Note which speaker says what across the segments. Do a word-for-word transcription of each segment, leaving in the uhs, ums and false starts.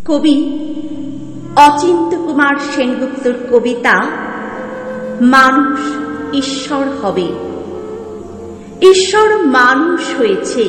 Speaker 1: কবি অচিন্ত কুমার সেনগুপ্তর কবিতা মানুষ ঈশ্বর হবে। ঈশ্বর মানুষ হয়েছে,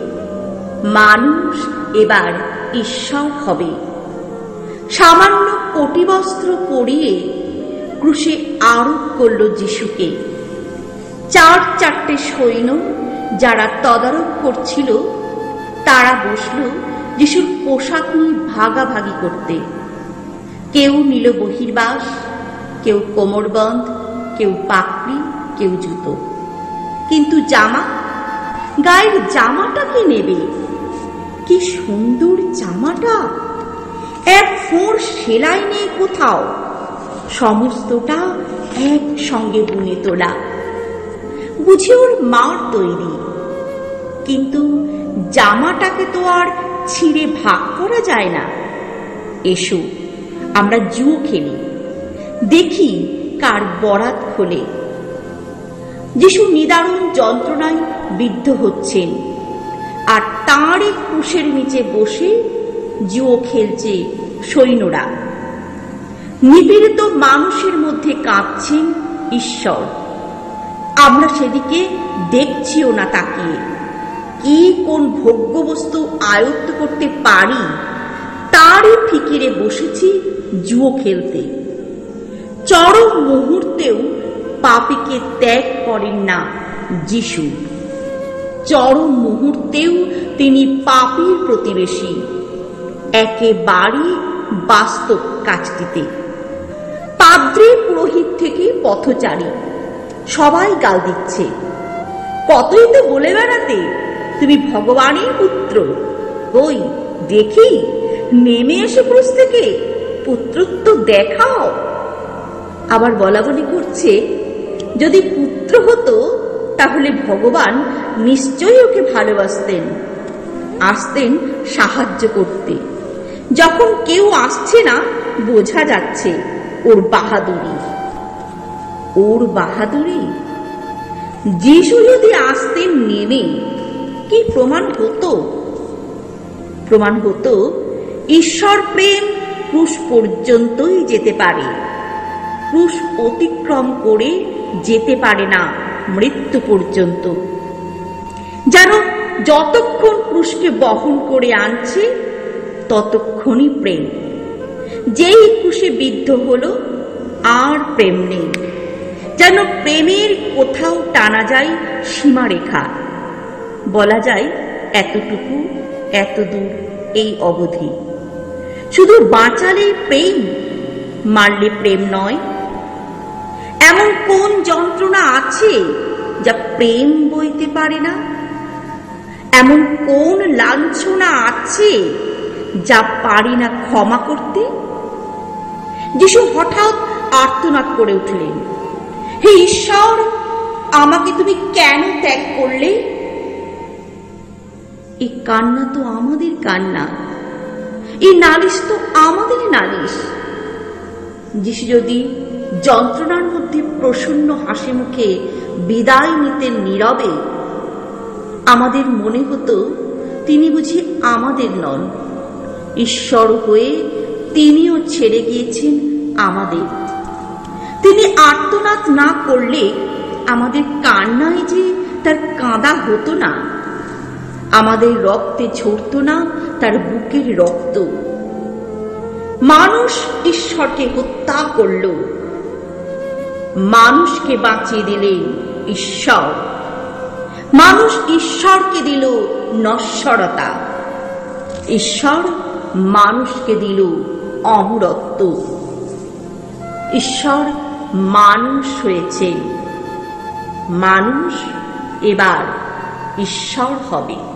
Speaker 1: মানুষ এবার ঈশ্বর হবে। সামান্য কটিবস্ত্র পরিয়ে ক্রুশে আরোপ করল যিশুকে। চার চারটে সৈন্য যারা তদারক করছিল তারা বসল যিশুর পোশাক নিয়ে ভাগাভাগি করতে। কেউ নিল বহির্বাস, কেউ কোমরবন্ধ, কেউ পাকড়ি, কেউ জুতো। কিন্তু জামা, গায়ের জামাটা কে নেবে? কি সুন্দর জামাটা! এক ফোঁড় সেলাই নেই কোথাও, সমস্তটা একসঙ্গে বুনে তোলা। বুঝি ওর মার তৈরি। কিন্তু জামাটাকে তো আর ছিঁড়ে ভাগ করা যায় না। এসো আমরা জুয়ো খেলি, দেখি কার বরাত খোলে। যিশু নিদারুণ যন্ত্রণায় বিদ্ধ হচ্ছেন, আর তাঁরই ক্রুশের নিচে বসে জুয়ো খেলছে সৈন্যরা। নিপীড়িত মানুষের মধ্যে কাঁদছেন ঈশ্বর। আমরা সেদিকে দেখছিও না তাকিয়ে। কি কোন ভোগ্যবস্তু আয়ত্ত করতে পারি তারই ফিকিরে বসেছি জুয়ো খেলতে। চরম মুহূর্তেও পাপীকে ত্যাগ করেন না যিশু। চরম মুহূর্তেও তিনি পাপীর প্রতিবেশী, একেবারে বাস্তব কাজটিতে। পাদ্রী পুরোহিত থেকে পথচারী সবাই গাল দিচ্ছে। কতই তো বলে বেড়াতে তুমি ভগবানের পুত্র। কই দেখি, নেমে এসে ক্রুশ থেকে পুত্রত্ব দেখাও। আবার বলা বলি করছে, যদি পুত্র হতো তাহলে ভগবান নিশ্চয়ই ওকে ভালোবাসতেন, আসতেন সাহায্য করতে। যখন কেউ আসছে না, বোঝা যাচ্ছে ওর বাহাদুরি। ওর বাহাদুরি যিশু যদি আসতেন নেমে, কি প্রমাণ হতো? প্রমাণ হতো ঈশ্বর প্রেম ক্রুশ পর্যন্তই যেতে পারে, ক্রুশ অতিক্রম করে যেতে পারে না মৃত্যু পর্যন্ত। যেন যতক্ষণ ক্রুশকে বহন করে আনছে ততক্ষণই প্রেম। যেই ক্রুশে বিদ্ধ হলো আর প্রেম নেই। যেন প্রেমের কোথাও টানা যায় সীমারেখা, বলা যায় এতটুকু, এত দূর, এই অবধি। শুধু বাঁচালে প্রেম, মারলে প্রেম নয়। এমন কোন যন্ত্রণা আছে যা প্রেম বইতে পারে না? এমন কোন লাঞ্ছনা আছে যা পারি না ক্ষমা করতে? যিশু হঠাৎ আর্তনাদ করে উঠলেন, হে ঈশ্বর, আমাকে তুমি কেন ত্যাগ করলে? এই কান্না তো আমাদের কান্না, এই নালিশ তো আমাদের নালিশ। যিশু যদি যন্ত্রণার মধ্যে প্রসন্ন হাসি মুখে বিদায় নিতেন নীরবে, আমাদের মনে হতো তিনি বুঝি আমাদের নন। ঈশ্বর হয়ে তিনিও ছেড়ে গিয়েছেন আমাদের। তিনি আর্তনাদ না করলে আমাদের কান্নায় যে তার কাঁদা হতো না, আমাদের রক্তে ঝরত না তার বুকের রক্ত। মানুষ ঈশ্বরকে হত্যা করল, মানুষকে বাঁচিয়ে দিলেন ঈশ্বর। মানুষ ঈশ্বরকে দিল নশ্বরতা, ঈশ্বর মানুষকে দিল অমরত্ব। ঈশ্বর মানুষ হয়েছে, মানুষ এবার ঈশ্বর হবে।